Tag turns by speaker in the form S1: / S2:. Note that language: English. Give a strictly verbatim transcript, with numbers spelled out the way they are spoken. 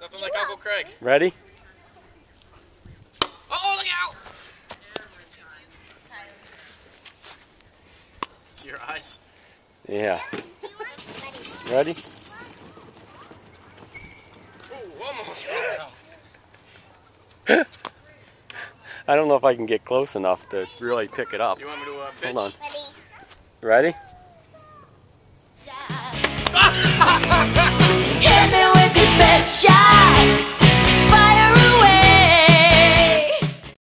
S1: Nothing like Uncle Craig.
S2: Ready?
S1: Oh, look out! See your eyes?
S2: Yeah. Ready?
S1: Ooh, almost fell down.
S2: I don't know if I can get close enough to really pick it up.
S1: You want me to uh, pitch?
S2: Hold on.
S3: Ready?
S2: Ready?